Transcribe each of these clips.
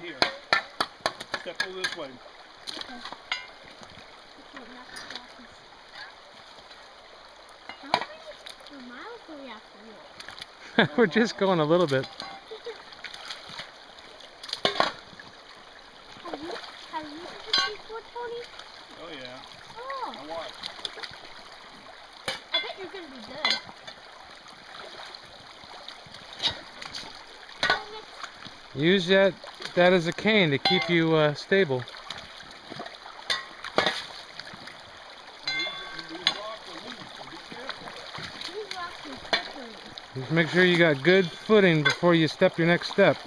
here. Step over this way. Okay. How many miles do we have to walk? We're just going a little bit. Have you ever before, Tony? Oh yeah. Oh. I watch. I bet you're gonna be good. Use that as a cane to keep you stable. Just make sure you got good footing before you step your next step.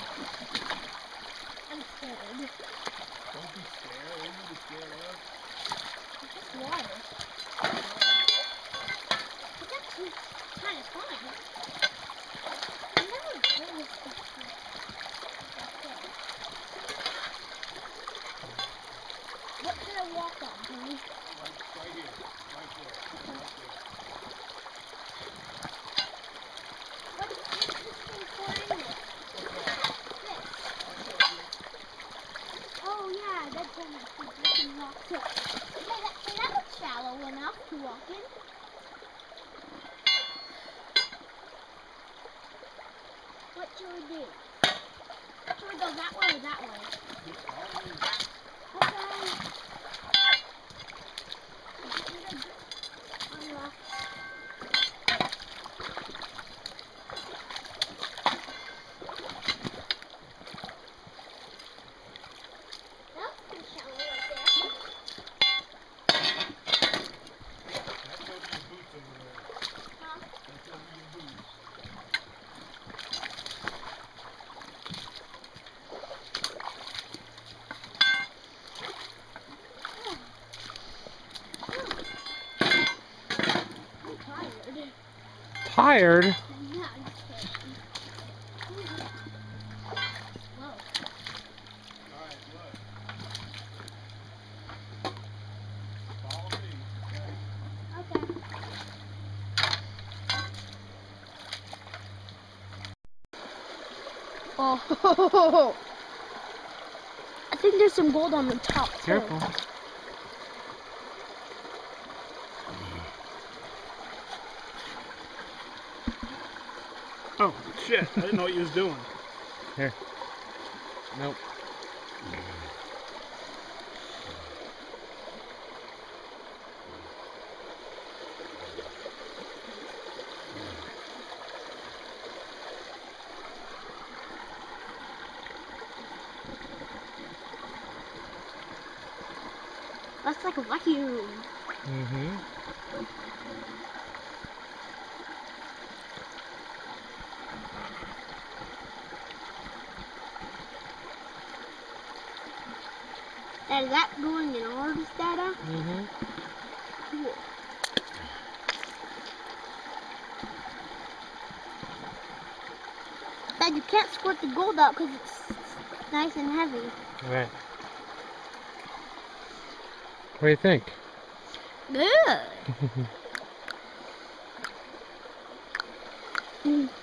I'm scared. Don't be scared. What are you scared of? It's just water. It's actually kind of fun. I've never done this before. What should I walk on, Tony? Right here. Right there. Right there. What's this thing for anyway? This. Oh yeah, that's one that you can walk to. Hey, that looks shallow enough to walk in. What should we do? Should we go that way or that way? Okay. That's pretty shallow right there. That's over your boots over there. Huh? That's over your boots. I'm tired. Tired? Yeah, I'm just kidding. Whoa. Alright, look. Follow me. Okay. Oh, I think there's some gold on the top too. Careful. Oh, shit. I didn't know what you was doing. Here. Nope. That's like a vacuum. Mm-hmm. Is that going in all this data? Mm-hmm. Cool. Dad, you can't squirt the gold out because it's nice and heavy. Right. What do you think? Good.